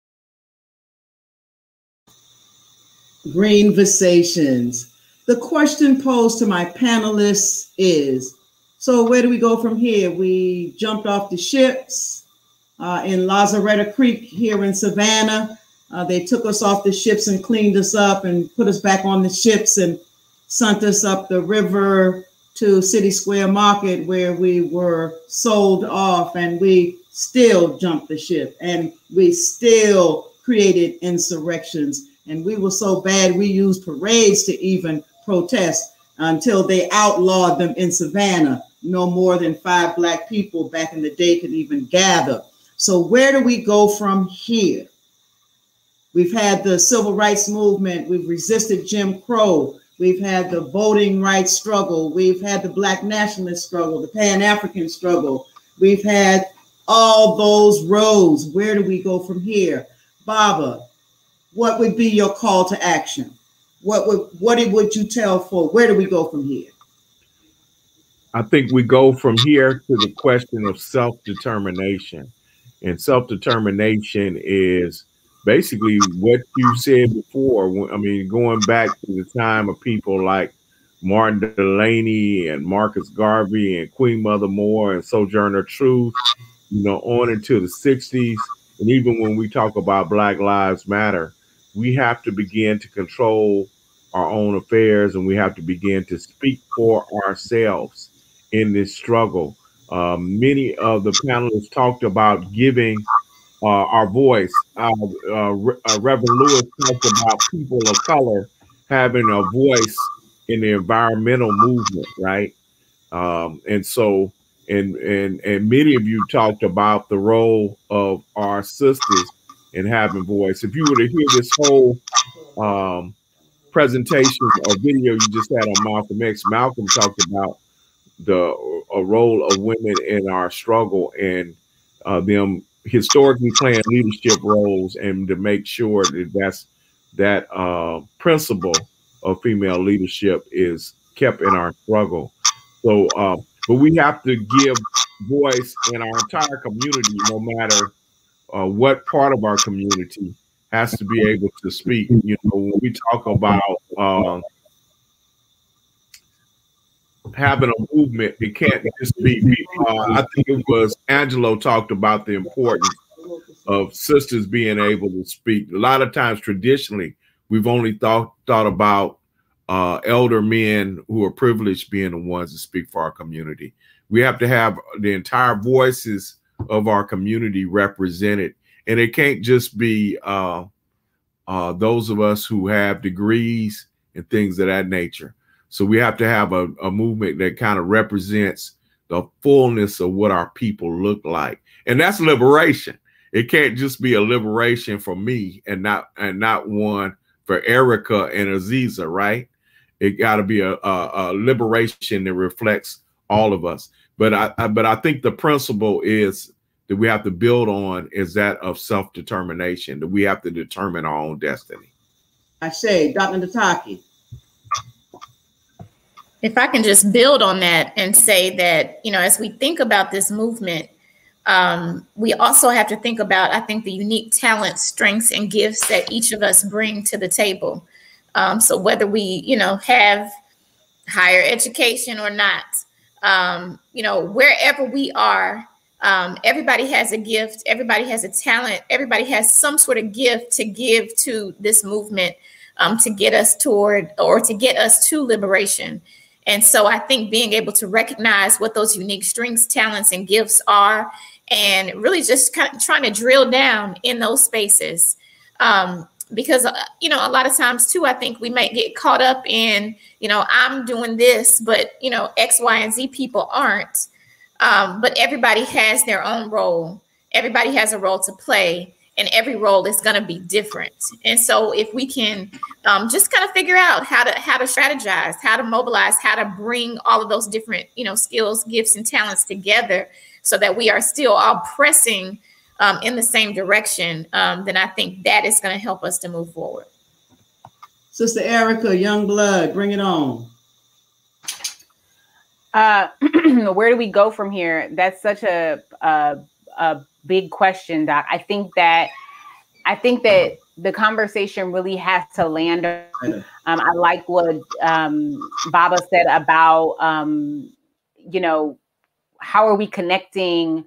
Greenversations. The question posed to my panelists is, so where do we go from here? We jumped off the ships in Lazaretta Creek here in Savannah. They took us off the ships and cleaned us up and put us back on the ships and sent us up the river to City Square Market, where we were sold off, and we still jumped the ship, and we still created insurrections. And we were so bad, we used parades to even protest until they outlawed them in Savannah. No more than 5 Black people back in the day could even gather. So where do we go from here? We've had the civil rights movement. We've resisted Jim Crow. We've had the voting rights struggle. We've had the Black nationalist struggle, the Pan-African struggle. We've had all those roads. Where do we go from here? Baba, what would be your call to action? What would you tell for? Where do we go from here? I think we go from here to the question of self-determination. And self-determination is basically what you said before. I mean, going back to the time of people like Martin Delaney and Marcus Garvey and Queen Mother Moore and Sojourner Truth, on into the 60s. And even when we talk about Black Lives Matter, we have to begin to control our own affairs, and we have to begin to speak for ourselves in this struggle. Many of the panelists talked about giving our voice. Reverend Lewis talked about people of color having a voice in the environmental movement, right? And many of you talked about the role of our sisters in having voice. If you were to hear this whole presentation or video you just had on Malcolm X, Malcolm talked about the role of women in our struggle and them historically playing leadership roles, and to make sure that that principle of female leadership is kept in our struggle. So, but we have to give voice in our entire community, no matter what part of our community has to be able to speak. You know, when we talk about having a movement, it can't just be. I think it was Angelo talked about the importance of sisters being able to speak. A lot of times, traditionally, we've only thought about elder men who are privileged being the ones to speak for our community. We have to have the entire voices of our community represented, and it can't just be those of us who have degrees and things of that nature. So we have to have a movement that kind of represents the fullness of what our people look like, and that's liberation. It can't just be a liberation for me and not one for Eriqah and Aziza, right? It got to be a liberation that reflects all of us. But I think the principle is that we have to build on is that of self-determination, that we have to determine our own destiny. I say, Dr. Nataki. If I can just build on that and say that, you know, as we think about this movement, we also have to think about, I think, the unique talents, strengths, and gifts that each of us bring to the table. So whether we, you know, have higher education or not, you know, wherever we are, everybody has a gift, everybody has a talent, everybody has some sort of gift to give to this movement, to get us toward or to get us to liberation. And so I think being able to recognize what those unique strengths, talents, and gifts are, and really just kind of trying to drill down in those spaces. Because, you know, a lot of times too, I think we might get caught up in, you know, I'm doing this, but, you know, X, Y, and Z people aren't. But everybody has their own role. Everybody has a role to play, and every role is going to be different. And so if we can just kind of figure out how to strategize, how to mobilize, how to bring all of those different, you know, skills, gifts, and talents together so that we are still all pressing in the same direction, then I think that is going to help us to move forward. Sister Eriqah, young blood, bring it on. Where do we go from here? That's such a big question, Doc. I think that the conversation really has to land. I like what Baba said about, you know, how are we connecting?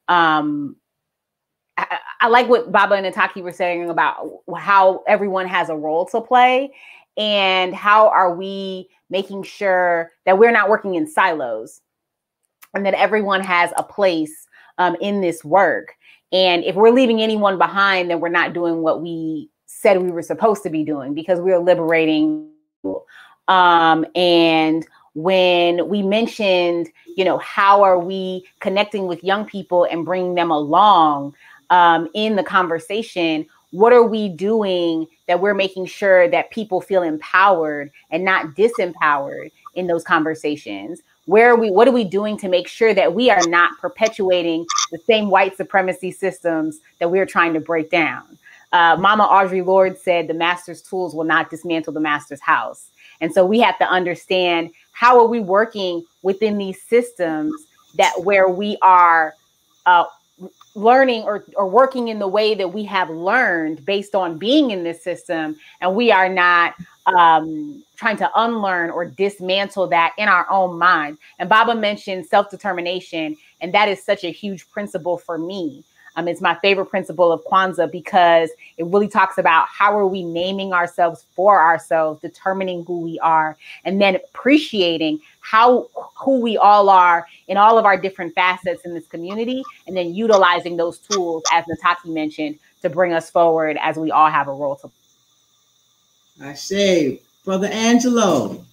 I like what Baba and Nataki were saying about how everyone has a role to play, and how are we making sure that we're not working in silos and that everyone has a place in this work. And if we're leaving anyone behind, then we're not doing what we said we were supposed to be doing, because we are liberating people. And when we mentioned, you know, how are we connecting with young people and bringing them along in the conversation, what are we doing that we're making sure that people feel empowered and not disempowered in those conversations? What are we doing to make sure that we are not perpetuating the same white supremacy systems that we're trying to break down? Mama Audre Lorde said the master's tools will not dismantle the master's house. And so we have to understand, how are we working within these systems that where we are learning or working in the way that we have learned based on being in this system, and we are not trying to unlearn or dismantle that in our own mind. And Baba mentioned self-determination, and that is such a huge principle for me. It's my favorite principle of Kwanzaa, because it really talks about how are we naming ourselves for ourselves, determining who we are, and then appreciating who we all are in all of our different facets in this community, and then utilizing those tools, as Nataki mentioned, to bring us forward as we all have a role to play. I say, Brother Angelo.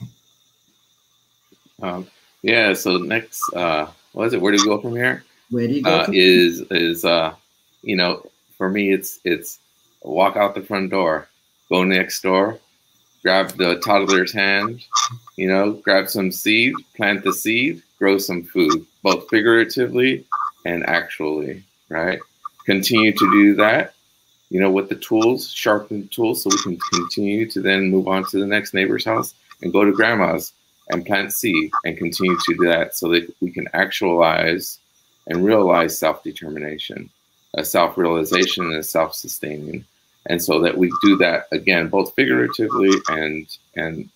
Yeah, so next, what is it? Where do we go from here? Where do you go from here? You know, for me, it's walk out the front door, go next door, grab the toddler's hand, you know, grab some seed, plant the seed, grow some food, both figuratively and actually, right? Continue to do that, you know, with the tools, sharpen the tools, so we can continue to then move on to the next neighbor's house and go to grandma's and plant seed and continue to do that so that we can actualize and realize self-determination, a self-realization and a self-sustaining. And so that we do that again, both figuratively and in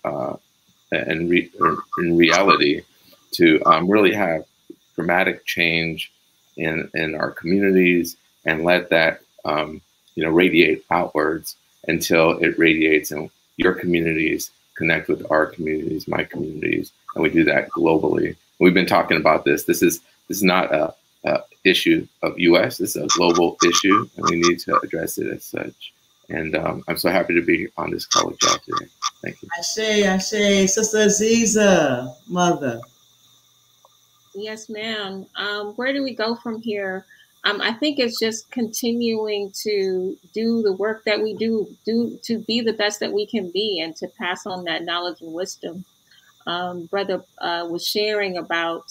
reality, to really have dramatic change in our communities, and let that radiate outwards until it radiates in your communities, connect with our communities, my communities, and we do that globally. We've been talking about this. This is not a issue of U.S. This is a global issue, and we need to address it as such. And I'm so happy to be on this call with y'all today. Thank you. Ashe, Sister Aziza, mother. Yes, ma'am. Where do we go from here? I think it's just continuing to do the work that we do to be the best that we can be, and to pass on that knowledge and wisdom. Brother was sharing about,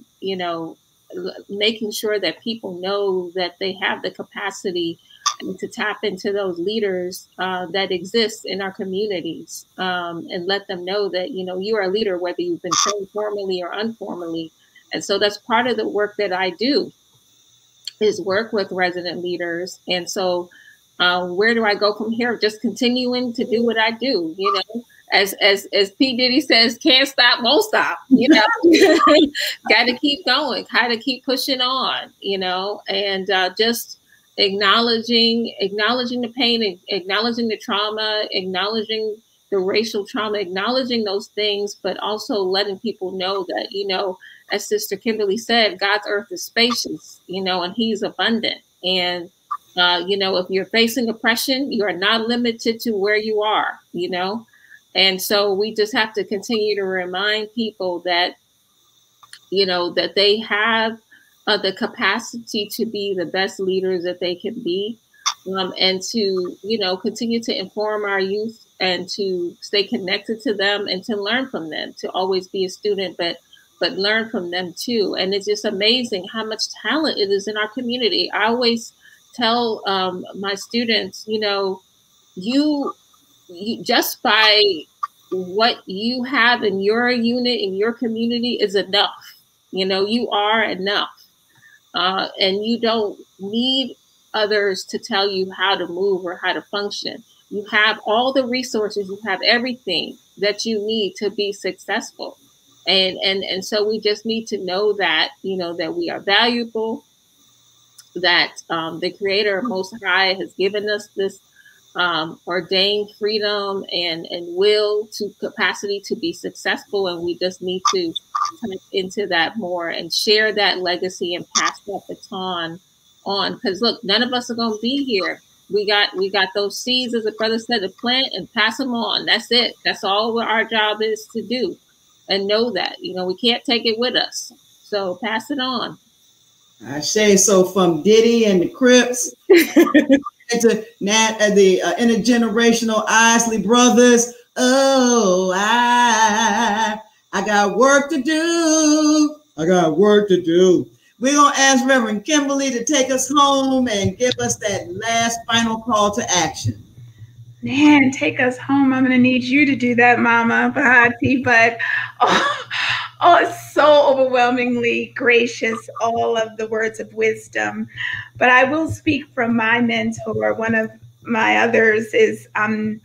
making sure that people know that they have the capacity to tap into those leaders that exist in our communities, and let them know that, you are a leader, whether you've been trained formally or informally. And so that's part of the work that I do, is work with resident leaders. And so where do I go from here? Just continuing to do what I do, as P. Diddy says, can't stop, won't stop, got to keep going, got to keep pushing on, and just acknowledging the pain, acknowledging the trauma, acknowledging the racial trauma, acknowledging those things, but also letting people know that, as Sister Kimberly said, God's earth is spacious, and he's abundant. And, if you're facing oppression, you are not limited to where you are, And so we just have to continue to remind people that, that they have the capacity to be the best leaders that they can be, and to, continue to inform our youth and to stay connected to them and to learn from them, to always be a student, but learn from them too. And it's just amazing how much talent it is in our community. I always tell my students, you just by what you have in your unit, in your community, is enough. You are enough. And you don't need others to tell you how to move or how to function. You have all the resources, you have everything that you need to be successful. And so we just need to know that, that we are valuable, that the Creator Most High has given us this ordained freedom and will to capacity to be successful. And we just need to tap into that more and share that legacy and pass that baton on. Because look, none of us are going to be here. We got those seeds, as the brother said, to plant and pass them on. That's it. That's all our job is to do. And know that, we can't take it with us. So pass it on. I say so, from Diddy and the Crips to Nat and the intergenerational Isley brothers. Oh, I got work to do. I got work to do. We're going to ask Reverend Kimberly to take us home and give us that last final call to action. Man, take us home. I'm going to need you to do that, Mama Bahati. But it's so overwhelmingly gracious, all of the words of wisdom. But I will speak from my mentor. One of my others is Diane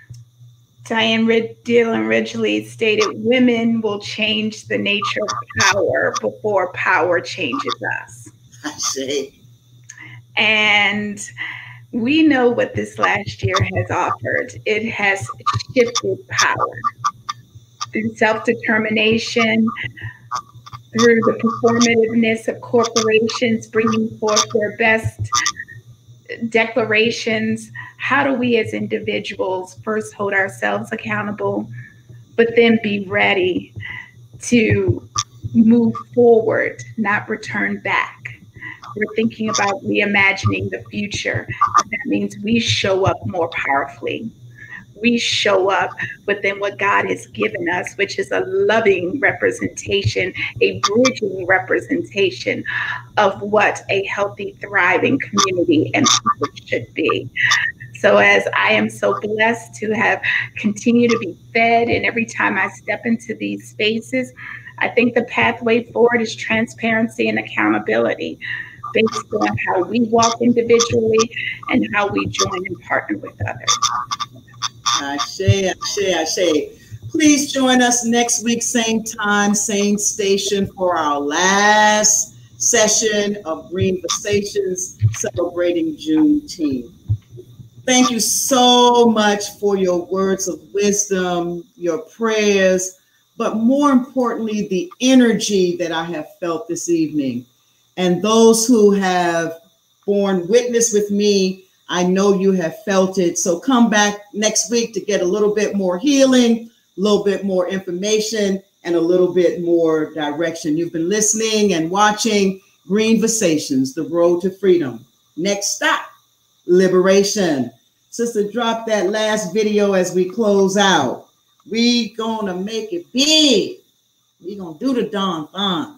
Dillon Ridgely stated, women will change the nature of power before power changes us. I see. And we know what this last year has offered. It has shifted power through self-determination, through the performativeness of corporations bringing forth their best declarations. How do we as individuals first hold ourselves accountable, but then be ready to move forward, not return back? We're thinking about reimagining the future. That means we show up more powerfully. We show up within what God has given us, which is a loving representation, a bridging representation of what a healthy, thriving community and people should be. So as I am so blessed to have continued to be fed, and every time I step into these spaces, I think the pathway forward is transparency and accountability based on how we walk individually and how we join and partner with others. Ashe, ashe, ashe. Please join us next week, same time, same station, for our last session of Greenversations celebrating Juneteenth. Thank you so much for your words of wisdom, your prayers, but more importantly, the energy that I have felt this evening. And those who have borne witness with me, I know you have felt it. So come back next week to get a little bit more healing, a little bit more information, and a little bit more direction. You've been listening and watching Greenversations, the road to freedom. Next stop, liberation. Sister, drop that last video as we close out. We gonna make it big. We gonna do the darn thing.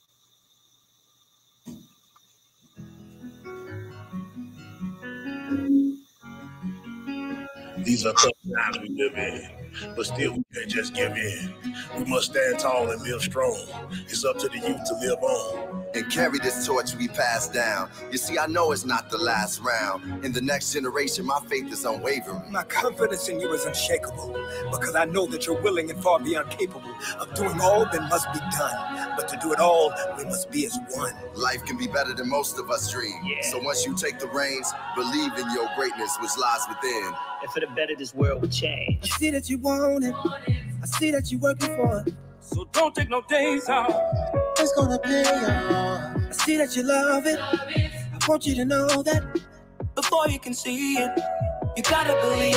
These are tough times we live in, but still we can't just give in. We must stand tall and live strong. It's up to the youth to live on. And carry this torch we pass down. You see, I know it's not the last round. In the next generation, my faith is unwavering. My confidence in you is unshakable, because I know that you're willing and far beyond capable of doing all that must be done. But to do it all, we must be as one. Life can be better than most of us dream. Yeah. So once you take the reins, believe in your greatness which lies within. And for the better, this world will change. I see that you want it. I see that you're working for it. So don't take no days off. It's gonna pay off. I see that you love it. I want you to know that before you can see it, you gotta believe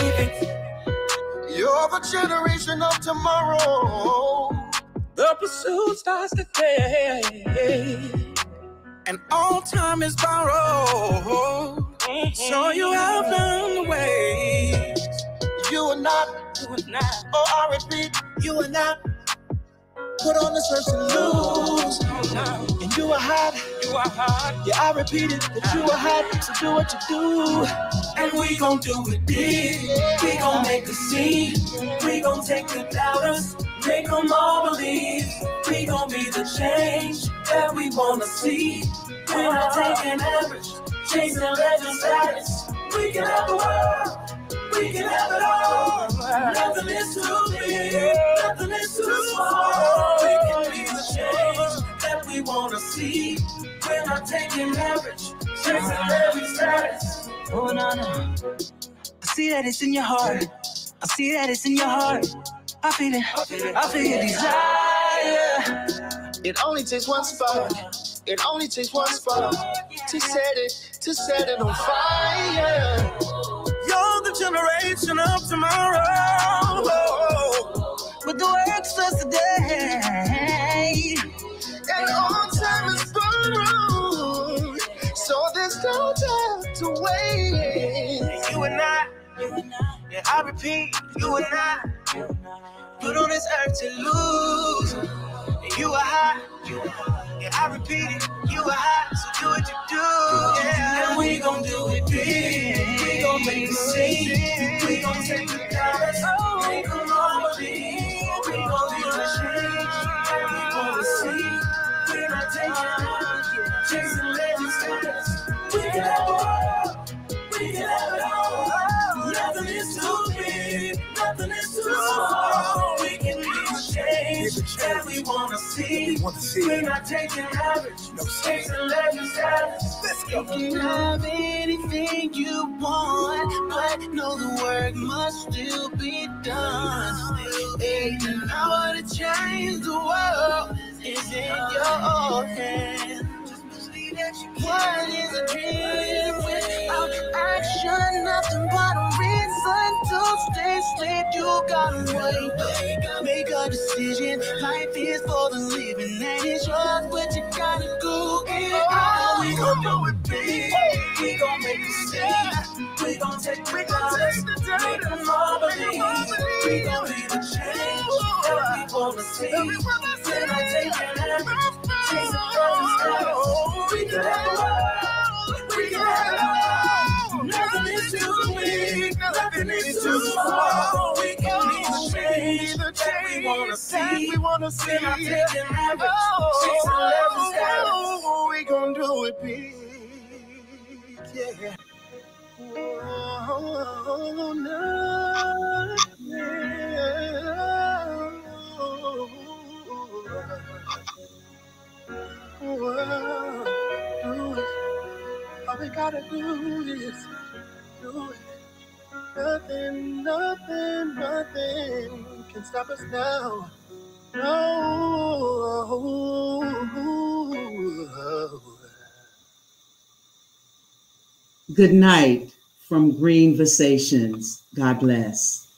it. You're the generation of tomorrow. The pursuit starts today, and all time is borrowed. So you have found the way. You are not, oh I repeat, you are not put on the search to lose. And you are hot, yeah I repeat it, that you are hot, so do what you do. And we gon' do it big, we gon' make a scene. We gon' take the doubters, make them all believe. We gon' be the change that we wanna see. We're not taking average, chasing legend status. We can have the world, we can have it all. Nothing is too big, nothing is too small. We can be the change that we wanna see. We're not taking average, chasing legend status. Oh no no, I see that it's in your heart. I see that it's in your heart. I feel it, I feel your desire. It only takes one spark. It only takes one spark to set it on fire. You're the generation of tomorrow, but the work starts today. And all time is borrowed, so there's no time to wait. You and I, yeah I repeat, you and I, put on this earth to lose. And you are hot, yeah I repeat it, you are hot, so do what you do. Yeah, and we gon' do it big, we gon' make a scene. We gon' take the dollars, make them all believe. We gon' be the change that we wanna see. We're not taking chasing legend status. We can have it all, we can have it all. Nothing is too big, nothing is too small. We can be the change that we wanna see. We're not taking average, chasing legend status. Let's go. You can have anything you want, but know the work must still be done. Ain't an hour to change the world is in your hands. What is a dream without action? Nothing but a reason to stay asleep. You gotta wait, make a decision. Life is for the living, and it's yours, but you gotta go. We gon' do it big, we gon' make a scene. We gon' take the dollars, make them all believe. We gon' be the change that we wanna see. We're not taking average, chasing legend status. We can have it all, we can have it all. Nothing is too big, wanna see. We wanna see. Oh, we gon' do it big. Yeah. Oh, no. Do it. All we gotta do is do it. Nothing can stop us now. No. Good night from Greenversations. God bless.